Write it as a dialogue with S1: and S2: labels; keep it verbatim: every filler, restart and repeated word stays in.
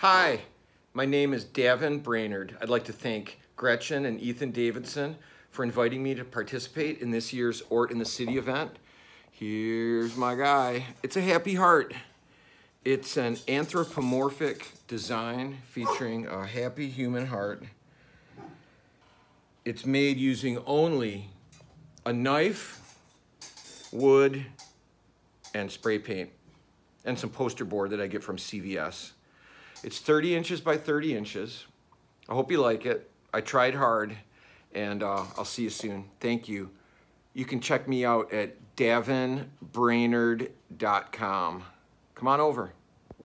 S1: Hi, my name is Davin Brainard. I'd like to thank Gretchen and Ethan Davidson for inviting me to participate in this year's O R T in the City event. Here's my guy. It's a happy heart. It's an anthropomorphic design featuring a happy human heart. It's made using only a knife, wood, and spray paint, and some poster board that I get from C V S. It's thirty inches by thirty inches. I hope you like it. I tried hard, and uh, I'll see you soon. Thank you. You can check me out at davin brainard dot com. Come on over.